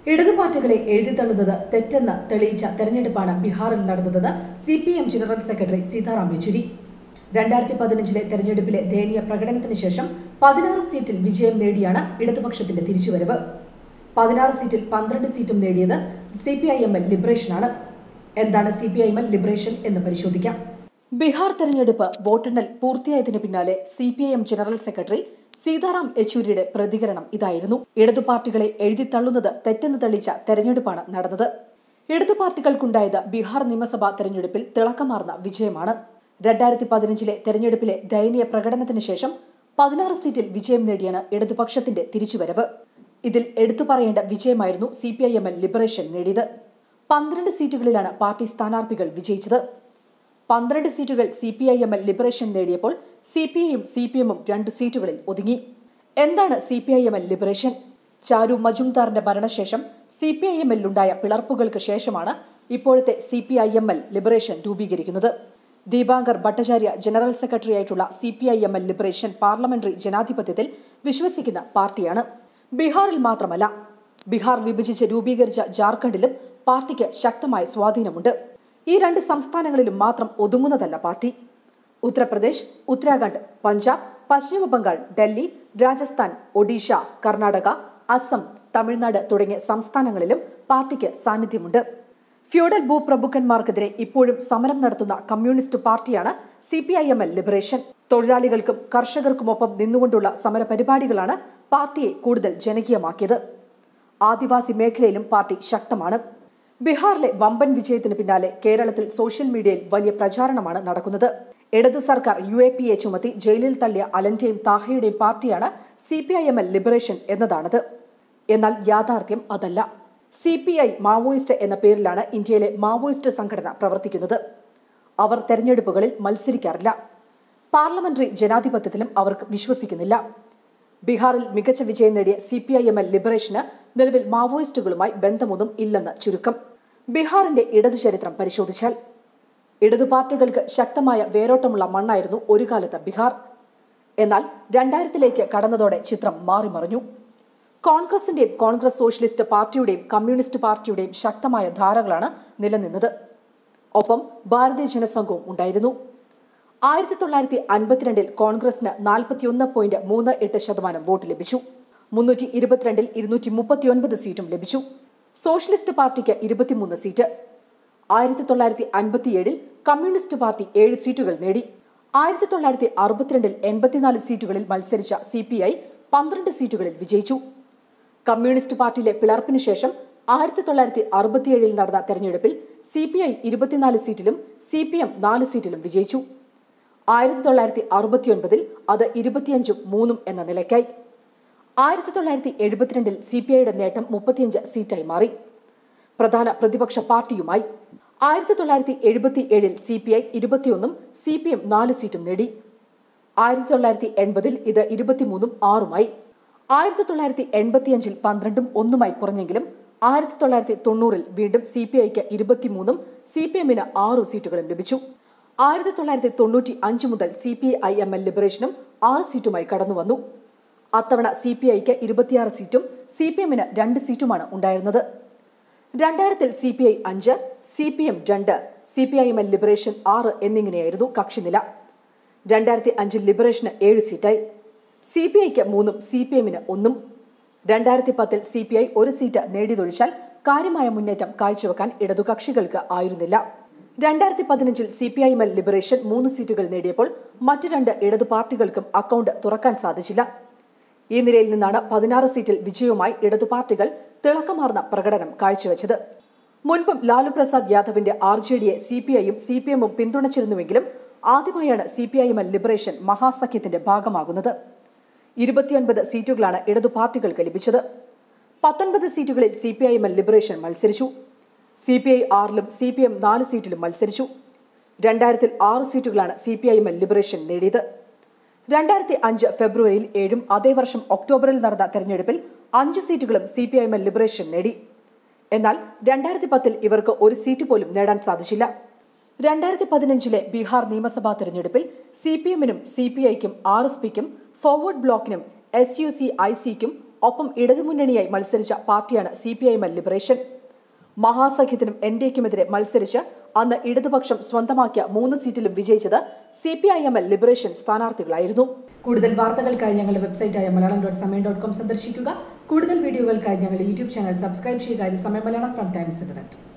ഇടതു പാർട്ടികളെ എഴുതിത്തള്ളുന്നത് തെറ്റെന്ന് തെളിയിച്ച തെരഞ്ഞെടുപ്പാണ് ബീഹാറിൽ നടന്നതെന്ന് CPM general secretary Sitaram Yechury. 2015 തെരഞ്ഞെടുപ്പിലെ ദയനീയ പ്രകടനത്തിന് ശേഷം 16 സീറ്റിൽ വിജയം നേടിയാണ് ഇടതുപക്ഷത്തിന്റെ തിരിച്ചുവരവ്. 16 സീറ്റിൽ 12 സീറ്റും നേടിയത് CPIML ലിബറേഷനാണ്. എന്താണ് CPIML ലിബറേഷൻ എന്ന് പരിശോധിക്കാം. ബീഹാർ തെരഞ്ഞെടുപ്പ് വോട്ടെണ്ണൽ പൂർത്തിയായതിനു പിന്നാലെ CPIM ജനറൽ സെക്രട്ടറി സീതാറാം യെച്ചൂരിയുടെ പ്രതികരണം ഇതായിരുന്നു. ഇടതു പാർട്ടികളെ എഴുതിത്തള്ളുന്നത് തെറ്റെന്ന് തെളിയിച്ച തെരഞ്ഞെടുപ്പാണ് നടന്നത്. ഇടതു പാർട്ടികൾക്കുണ്ടായത് ബീഹാർ നിയമസഭാ തെരഞ്ഞെടുപ്പിൽ തിളക്കമാർന്ന വിജയമാണ്. 2015 തെരഞ്ഞെടുപ്പിലെ ദയനീയ പ്രകടനത്തിന് ശേഷം 16 സീറ്റിൽ വിജയം നേടിയാണ് ഇടതുപക്ഷത്തിന്റെ തിരിച്ചുവരവ്. ഇതിൽ എടുത്തു പറയേണ്ട വിജയമായിരുന്നു CPIML ലിബറേഷൻ നേടിയത്. 12 സീറ്റുകളിലാണ് പാർട്ടി സ്ഥാനാർത്ഥികൾ വിജയിച്ചത്. 12 സീറ്റുകൾ CPIML ലിബറേഷൻ നേടിയപ്പോൾ CPIയും CPMും 2 സീറ്റുകളിൽ ഒതുങ്ങി. എന്താണ് CPIML ലിബറേഷൻ? ചാരു മജുംദാറിന്റെ മരണശേഷം CPIMലുണ്ടായ പിളർപ്പുകൾക്ക് ശേഷമാണ് ഇപ്പോഴത്തെ CPIML ലിബറേഷൻ രൂപീകരിക്കുന്നത്. ദീപാങ്കർ ഭട്ടാചാര്യ ജനറൽ സെക്രട്ടറിയായിട്ടുള്ള CPIML ലിബറേഷൻ പാർലമെന്ററി ജനാധിപത്യത്തിൽ വിശ്വസിക്കുന്ന പാർട്ടിയാണ്. ബീഹാറിൽ മാത്രമല്ല, ബീഹാർ വിഭജിച്ച് രൂപീകരിച്ച ജാർഖണ്ഡിലും പാർട്ടിക്ക് ശക്തമായ സ്വാധീനമുണ്ട്. ഈ 2 സംസ്ഥാനങ്ങളിലും മാത്രം ഒതുങ്ങുന്നതല്ല പാർട്ടി. ഉത്തർപ്രദേശ്, ഉത്തരാഖണ്ഡ്, പഞ്ചാബ്, പശ്ചിമ ബംഗാൾ, ഡൽഹി, രാജസ്ഥാൻ, ഒഡീഷ, കർണാടക, അസം, തമിഴ്നാട് തുടങ്ങിയ സംസ്ഥാനങ്ങളിലും പാർട്ടിക്ക് സാന്നിധ്യമുണ്ട്. ഫ്യൂഡൽ ഭൂപ്രഭുക്കന്മാർക്കെതിരെ ഇപ്പോഴും സമരം നടത്തുന്ന കമ്മ്യൂണിസ്റ്റ് പാർട്ടിയാണ് CPIML ലിബറേഷൻ. തൊഴിലാളികൾക്കും കർഷകർക്കുമൊപ്പം നിന്നുകൊണ്ടുള്ള സമരപരിപാടികളാണ് പാർട്ടിയെ കൂടുതൽ ജനകീയമാക്കിയത്. ആദിവാസി മേഖലയിലും പാർട്ടി ശക്തമാണ്. ബീഹാറിലെ വമ്പൻ വിജയത്തിന് പിന്നാലെ കേരളത്തിൽ സോഷ്യൽ മീഡിയയിൽ വലിയ പ്രചാരണമാണ് നടക്കുന്നത്. ഇടതു സർക്കാർ UAPA ചുമത്തി ജയിലിൽ തള്ളിയ അലന്റെയും താഹയുടെയും പാർട്ടിയാണ് CPIML ലിബറേഷൻ എന്നതാണത്. എന്നാൽ യാഥാർത്ഥ്യം അതല്ല. CPI മാവോയിസ്റ്റ് എന്ന പേരിലാണ് ഇന്ത്യയിലെ മാവോയിസ്റ്റ് സംഘടന പ്രവർത്തിക്കുന്നത്. അവർ തെരഞ്ഞെടുപ്പുകളിൽ മത്സരിക്കാറില്ല. പാർലമെന്ററി ജനാധിപത്യത്തിലും അവർക്ക് വിശ്വസിക്കുന്നില്ല. ബീഹാറിൽ മികച്ച വിജയം നേടിയ CPIML ലിബറേഷന് നിലവിൽ മാവോയിസ്റ്റുകളുമായി ബന്ധമൊന്നും ഇല്ലെന്ന് ചുരുക്കം. ബീഹാറിന്റെ ഇടതു ചരിത്രം പരിശോധിച്ചാൽ ഇടതു പാർട്ടികൾക്ക് ശക്തമായ വേരോട്ടമുള്ള മണ്ണായിരുന്നു ഒരു കാലത്ത് ബീഹാർ. എന്നാൽ 2000 കടന്നതോടെ ചിത്രം മാറിമറിഞ്ഞു. കോൺഗ്രസിന്റെയും കോൺഗ്രസ് സോഷ്യലിസ്റ്റ് പാർട്ടിയുടെയും കമ്മ്യൂണിസ്റ്റ് പാർട്ടിയുടെയും ശക്തമായ ധാരകളാണ് നിലനിന്നത്. ഒപ്പം ഭാരതീയ ജനസംഘവും ഉണ്ടായിരുന്നു. 1952 കോൺഗ്രസിന് 41.38% വോട്ട് ലഭിച്ചു. 322 239 സീറ്റും ലഭിച്ചു. സോഷ്യലിസ്റ്റ് പാർട്ടിക്ക് 23 സീറ്റ്. 1957 കമ്മ്യൂണിസ്റ്റ് പാർട്ടി 7 സീറ്റുകൾ നേടി. 1962 84 സീറ്റുകളിൽ മത്സരിച്ച CPI 12 സീറ്റുകളിൽ വിജയിച്ചു. കമ്മ്യൂണിസ്റ്റ് പാർട്ടിയിലെ പിളർപ്പിന് ശേഷം 1967 നടന്ന തെരഞ്ഞെടുപ്പിൽ CPI 24 സീറ്റിലും CPM 4 സീറ്റിലും വിജയിച്ചു. 1969 അത് 25-3 എന്ന നിലയ്ക്കായി. 1972 CPIയുടെ നേട്ടം 35 സീറ്റായി മാറി. പ്രധാന പ്രതിപക്ഷ പാർട്ടിയുമായി. 1977 CPI 21ഉം CPM 4 സീറ്റും നേടി. 1980 ഇത് 23-6 1985 12-1 കുറഞ്ഞെങ്കിലും 1990 വീണ്ടും CPIക്ക് 23ഉം CPMന് 6 സീറ്റുകളും ലഭിച്ചു. 1995 മുതൽ CPIML ലിബറേഷനും 6 സീറ്റുമായി കടന്നുവന്നു. അത്തവണ CPIക്ക് 26 സീറ്റും CPMന് 2 സീറ്റുമാണ് ഉണ്ടായിരുന്നത്. 2000 CPI 5, CPM 2, CPIML ലിബറേഷൻ 6 എന്നിങ്ങനെയായിരുന്നു കക്ഷിനില. 2005 ലിബറേഷന് 7 സീറ്റായി. CPIക്ക് 3ഉം CPMന് 1ഉം. 2010 CPI 1 സീറ്റ് നേടിയൊഴിച്ചാൽ കാര്യമായ മുന്നേറ്റം കാഴ്ചവെക്കാൻ ഇടതു കക്ഷികൾക്ക് ആയിരുന്നില്ല. 2015 CPIML ലിബറേഷൻ 3 സീറ്റുകൾ നേടിയപ്പോൾ മറ്റു 2 ഇടതു പാർട്ടികൾക്കും അക്കൗണ്ട് തുറക്കാൻ സാധിച്ചില്ല. ഈ നിലയിൽ നിന്നാണ് 16 സീറ്റിൽ വിജയവുമായി ഇടതു പാർട്ടികൾ തിളക്കമാർന്ന പ്രകടനം കാഴ്ചവെച്ചത്. മുൻപും ലാലു പ്രസാദ് യാദവിന്റെ RJDയെ CPIയും CPMും പിന്തുണച്ചിരുന്നുവെങ്കിലും ആദ്യമായാണ് CPIML ലിബറേഷൻ മഹാസഖ്യത്തിന്റെ ഭാഗമാകുന്നത്. 29 സീറ്റുകളാണ് ഇടതു പാർട്ടികൾക്ക് ലഭിച്ചത്. 19 സീറ്റുകളിൽ CPIML ലിബറേഷൻ മത്സരിച്ചു. CPI 6ലും CPM 4 സീറ്റിലും മത്സരിച്ചു. 2000 6 സീറ്റുകളാണ് CPIML ലിബറേഷൻ നേടിയത്. 2005 ഫെബ്രുവരിയിൽ 7ഉം അതേ വർഷം ഒക്ടോബറിൽ നടന്ന തെരഞ്ഞെടുപ്പിൽ 5 സീറ്റുകളും CPIML ലിബറേഷൻ നേടി. എന്നാൽ 2010 ഇവർക്ക് 1 സീറ്റ് പോലും നേടാൻ സാധിച്ചില്ല. 2015 ബീഹാർ നിയമസഭാ തെരഞ്ഞെടുപ്പിൽ CPMനും CPIക്കും RSPക്കും ഫോർവേഡ് ബ്ലോക്കിനും SUCICക്കും ഒപ്പം ഇടതുമുന്നണിയായി മത്സരിച്ച പാർട്ടിയാണ് CPIM ലിബറേഷൻ. മഹാസഖ്യത്തിനും NDAയ്ക്കുമെതിരെ മത്സരിച്ച് അന്ന് ഇടതുപക്ഷം സ്വന്തമാക്കിയ 3 സീറ്റിലും വിജയിച്ചത് CPIM ലിബറേഷൻ സ്ഥാനാർത്ഥികളായിരുന്നു. കൂടുതൽ വാർത്തകൾക്കായി ഞങ്ങളുടെ വെബ്സൈറ്റായ malayalam.samayam.com സന്ദർശിക്കുക. കൂടുതൽ വീഡിയോകൾക്കായി ഞങ്ങളുടെ യൂട്യൂബ് ചാനൽ സബ്സ്ക്രൈബ് ചെയ്യുക. ഇത് സമയം മലയാളം ഫ്രം ടൈംസ് ഇന്റർനെറ്റ്.